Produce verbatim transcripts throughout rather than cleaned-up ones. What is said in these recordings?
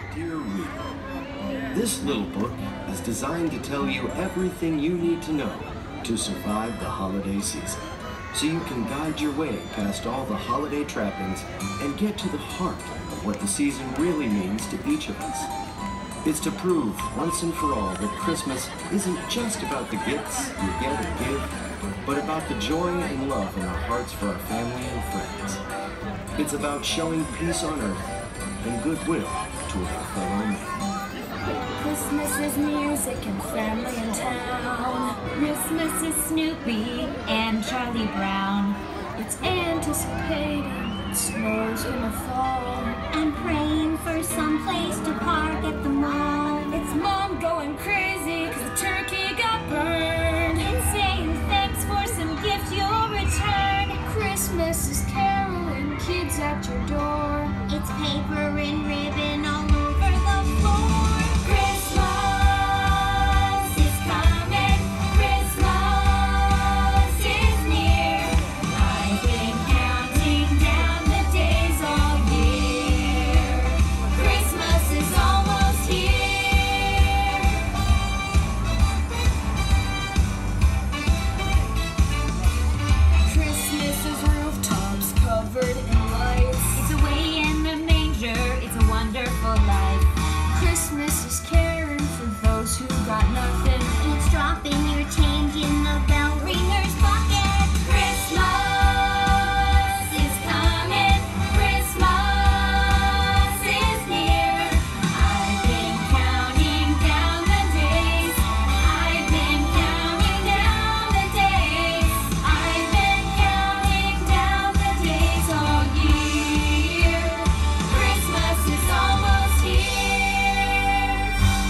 Dear reader, this little book is designed to tell you everything you need to know to survive the holiday season, so you can guide your way past all the holiday trappings and get to the heart of what the season really means to each of us. It's to prove once and for all that Christmas isn't just about the gifts you get or give, but about the joy and love in our hearts for our family and friends. It's about showing peace on earth and goodwill to our fellow man. Christmas is music and family in town. Christmas is Snoopy and Charlie Brown. It's anticipating when it snows in the fall. I'm praying for some place to park at the mall. It's Mom going crazy because the turkey got burned. And saying thanks for some gift you'll return. Christmas is caroling, kids at your door. It's paper and ribbon all over the floor. Christmas is coming, Christmas is near. I've been counting down the days all year. Christmas is almost here. Christmas is rooftops covered in lights. It's away in the manger, it's a wonderful life. Christmas is caring for those who got nothing. It's dropping your change in the bell ringer's pocket. Christmas is coming, Christmas is near. I've been counting down the days. I've been counting down the days. I've been counting down the days all year. Christmas is almost here.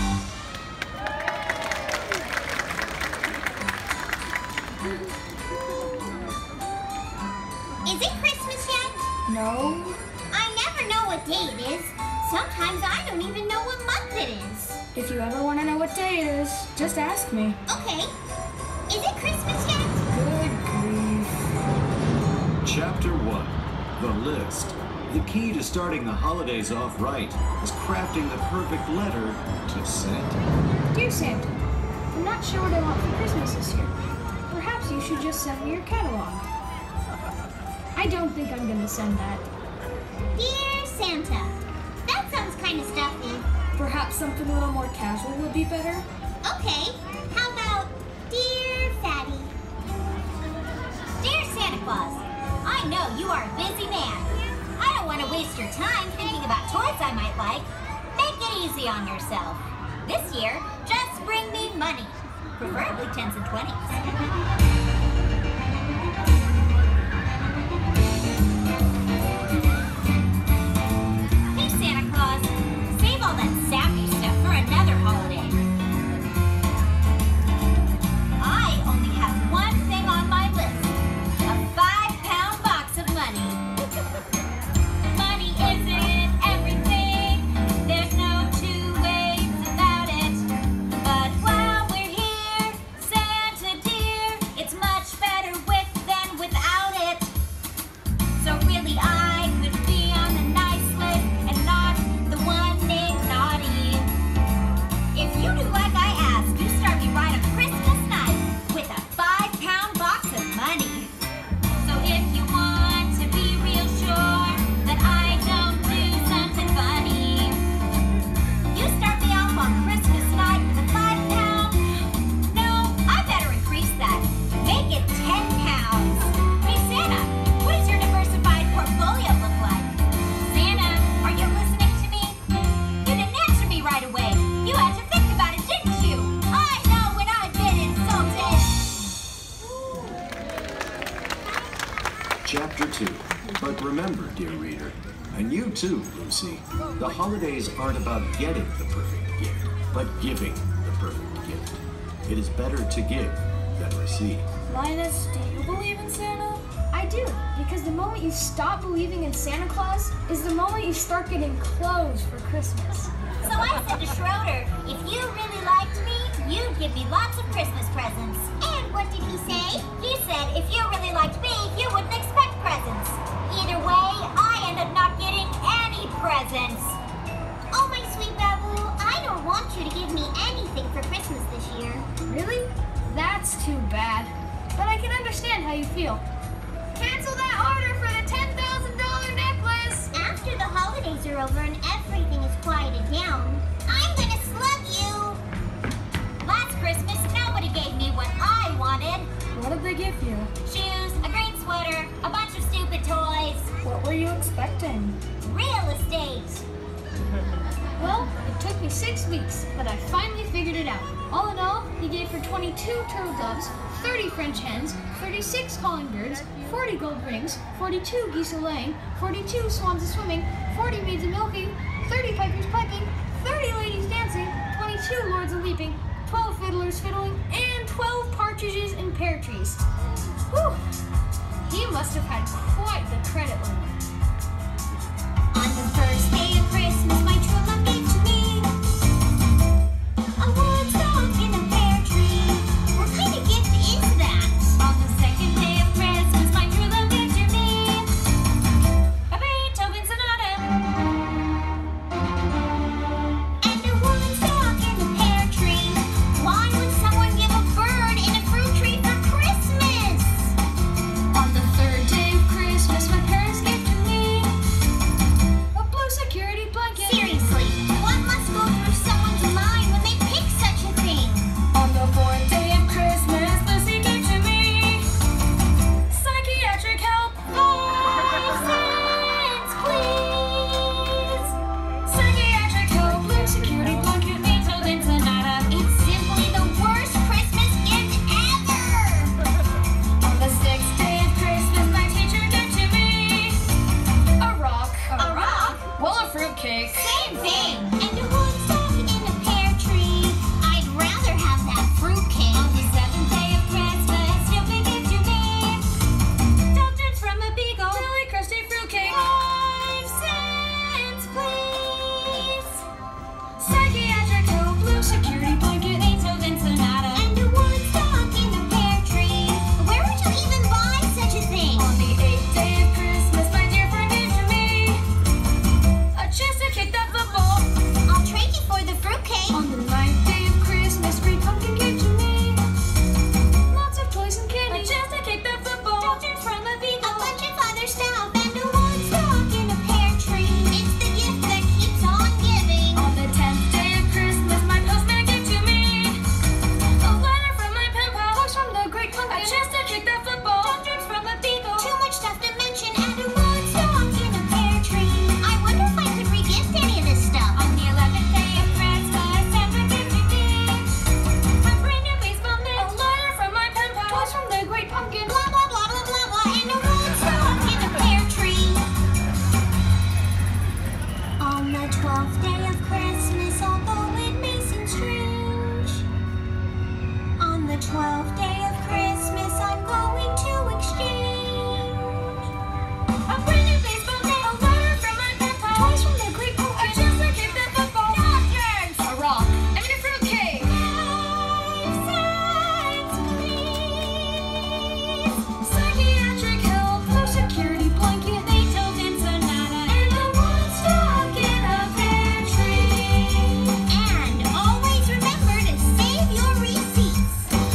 Is it Christmas yet? No? I never know what day it is. Sometimes I don't even know what month it is. If you ever want to know what day it is, just ask me. Okay. Is it Christmas yet? Good grief. Chapter one, The List. The key to starting the holidays off right is crafting the perfect letter to Santa. Dear Santa, I'm not sure what I want for Christmas this year. Perhaps you should just send me your catalog. I don't think I'm going to send that. Dear Santa. That sounds kind of stuffy. Perhaps something a little more casual would be better. Okay. How about Dear Fatty? Dear Santa Claus, I know you are a busy man. I don't want to waste your time thinking about toys I might like. Make it easy on yourself. This year, just bring me money. Preferably tens and twenties. Hey Santa Claus, save all that sappy stuff for another holiday. I only have one thing on my list. A five-pound box of money. Money isn't everything. There's no two ways about it. But while we're here, Santa dear, it's much better with than without it. So really I could be on the nice list and not the one named Naughty. If you do like I asked, you start me right on Christmas night with a five-pound box of money. So if you want to be real sure that I don't do something funny, you start me off on Christmas night with a five pound. No, I better increase that. Make it ten pounds. Hey Santa, what does your diversified portfolio look like? Santa, are you listening to me? You didn't answer me right away. You had to think about it, didn't you? I know when I've been insulted. Chapter two. But remember, dear reader, and you too, Lucy, the holidays aren't about getting the perfect gift, but giving the perfect gift. It is better to give than receive. Linus, do you believe in Santa? I do, because the moment you stop believing in Santa Claus is the moment you start getting clothes for Christmas. So I said to Schroeder, if you really liked me, you'd give me lots of Christmas presents. And what did he say? He said if you really liked me, you wouldn't expect presents. Either way, I ended up not getting any presents. Oh, my sweet That's too bad. But I can understand how you feel. Cancel that order for the ten thousand dollar necklace! After the holidays are over and everything is quieted down, I'm gonna slug you! Last Christmas, nobody gave me what I wanted. What did they give you? Shoes, a green sweater, a bunch of stupid toys. What were you expecting? Real estate. Well, it took me six weeks, but I finally figured it out. All in all, he gave her twenty-two turtle doves, thirty French hens, thirty-six calling birds, forty gold rings, forty-two geese a-laying, forty-two swans a-swimming, forty maids a-milking, thirty pipers piping, thirty ladies dancing, twenty-two lords a-leaping, twelve fiddlers fiddling, and twelve partridges in pear trees. Whew! He must have had quite the credit limit. On the first day of Christmas, my true love gave to me a woodstock in a pear tree. What kind of gift is that? On the second day of Christmas, my true love gave to me a Beethoven sonata and a woodstock in a pear tree. Why would someone give a bird in a fruit tree for Christmas? On the third day of Christmas, my parents gave to me a blue security blanket. Seriously, what must go through someone's mind when they pick such a thing? On the fourth day of Christmas, Lucy gave to me psychiatric help. Five cents, please. Psychiatric help, blue security blanket, Beethoven sonata. It's simply the worst Christmas gift ever. On the sixth day of Christmas, my teacher gave to me a rock. A rock? Well, a fruitcake. Same thing. And a woodstock in a pear tree. I'd rather have that fruitcake. On the seventh day of Christmas, Snoopy gave to me indulgence from a beagle, really crusty fruitcake. Five cents, please. Psychiatric help, blue security blanket, Beethoven sonata. And a woodstock in a pear tree. Where would you even buy such a thing? On the eighth day of Christmas, my dear friend gave to me a chance to kick that football. I'll trade you for the fruitcake. On the ninth day of Christmas, Green Pumpkin gave to me lots of toys and candy. A chance to kick that football. Indulgence from a beagle. A bunch of other stuff. And a woodstock in a pear tree. It's the gift that keeps on giving. On the tenth day of Christmas, my postman gave to me a letter from my pen pal. Toys from the Great Pumpkin. A chance to kick that football. Indulgence from a beagle. Too much stuff to mention. And a woodstock in a pear tree. I wonder if I could re-gift any of this stuff. On the eleventh day of Christmas, Santa gave to me a brand new baseball mitt. A letter from my pen pal. Toys from the Great Pumpkin. Blah, blah, blah, blah, blah, blah. And a woodstock in a pear tree. On the twelfth day of Christmas, although it may seem strange, on the twelfth day of Christmas, I'm going to exchange A brand new baseball mitt. A letter from my pen pal. Toys from the Great Pumpkin. A chance to kick that football. Doctors! A rock. I mean a fruitcake. Five cents, please. Psychiatric help, blue security blanket, Beethoven sonata, and a woodstock in a pear tree. And always remember to save your receipts.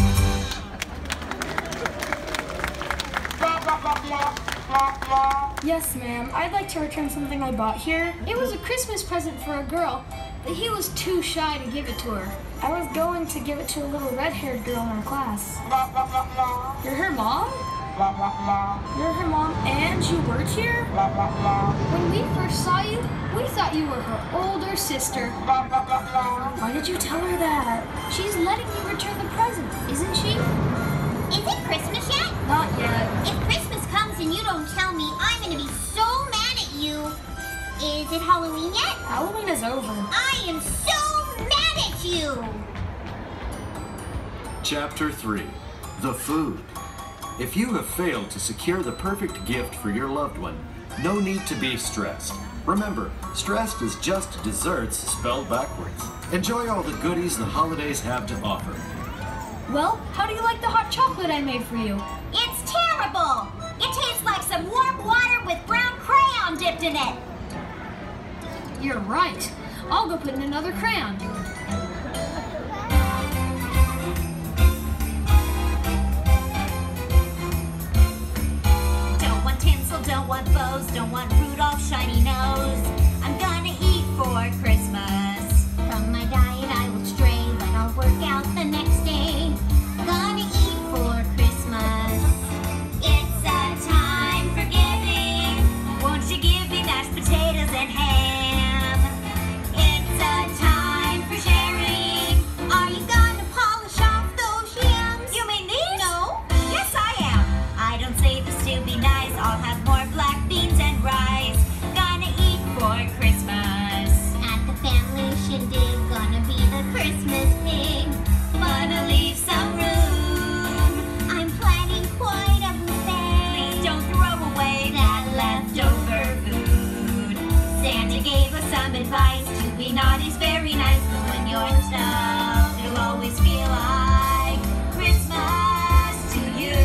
Yes, ma'am. I'd like to return something I bought here. It was a Christmas present for a girl, but he was too shy to give it to her. I was going to give it to a little red-haired girl in our class. You're her mom? You're her mom and you work here? When we first saw you, we thought you were her older sister. Why did you tell her that? She's letting you return the present, isn't she? Is it Christmas yet? Not yet. If Christmas comes and you don't tell me, I'm going to be so mad at you. Is it Halloween yet? Halloween is over. I am so mad at you. Chapter three. The Food. If you have failed to secure the perfect gift for your loved one, no need to be stressed. Remember, stressed is just desserts spelled backwards. Enjoy all the goodies the holidays have to offer. Well, how do you like the hot chocolate I made for you? It's terrible. It tastes like some warm water with brown crayon dipped in it. You're right. I'll go put in another crayon. Don't want bows, don't want Rudolph's shiny nose. I'm gonna eat for Christmas. From my diet I will stray, but I'll work out the next day. Gonna eat for Christmas. It's a time for giving. Won't you give me mashed potatoes and ham? It's a time for sharing. Are you gonna polish off those yams? You mean these? No. Yes, I am. I don't say this to be nice. I'll have more black beans and rice. Gonna eat for Christmas. At the family shindig, gonna be the Christmas pig. Gonna leave some room. I'm planning quite a buffet. Please don't throw away that leftover food. Santa gave us some advice. To be naughty is very nice, but when you're stuffed, it'll always feel like Christmas to you.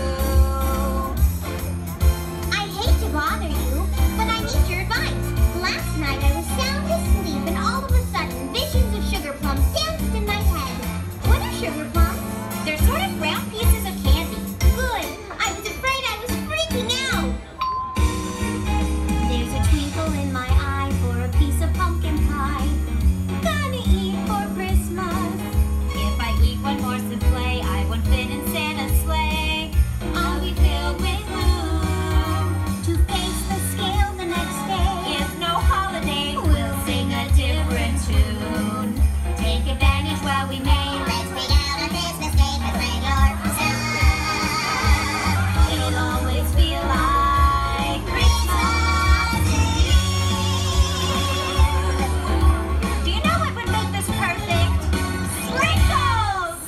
I hate to bother you, but I need your advice. Last night I was sound asleep and all of a sudden visions of sugar plums danced in my head. What are sugar plums? They're sort of round pieces of candy. Good. I was afraid I was freaking out. There's a twinkle in my eye for a piece of pumpkin pie. Gonna eat for Christmas. If I eat one more souffle, I won't fit in Santa's sleigh. I'll be filled with gloom to face the scale the next day. If no holiday, we'll sing a different tune. Take advantage while we may. Let's bring out on Christmas Day for when you're stuck. It'll always feel like Christmas to you. Do you know what would make this perfect? Sprinkles!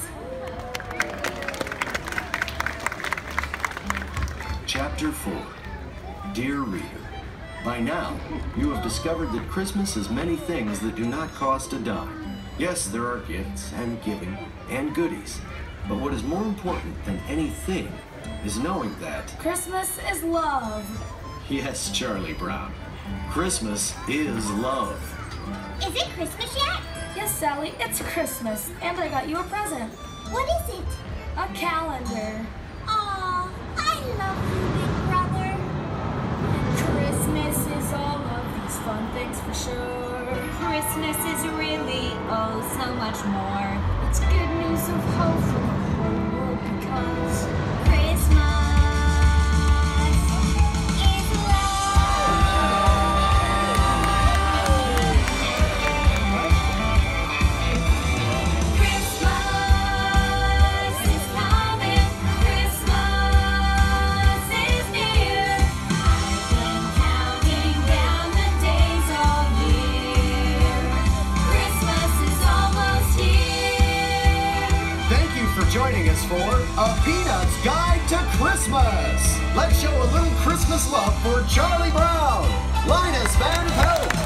Chapter four. Dear Reader, by now, you have discovered that Christmas is many things that do not cost a dime. Yes, there are gifts and giving and goodies, but what is more important than anything is knowing that, Christmas is love. yes, Charlie Brown, Christmas is love. Is it Christmas yet? Yes, Sally, it's Christmas, and I got you a present. What is it? A calendar. Aw, I love you, big brother. Christmas is all of these fun things for sure. Christmas is really, oh, so much more. It's good news of hope for the whole world because Christmas is love. Christmas is coming. Christmas is near. I've been counting down the days all year. Christmas is almost here. Thank you for joining us for A Peanut's Guide to Christmas. Let's show a little Christmas love for Charlie Brown, Linus Van Pelt,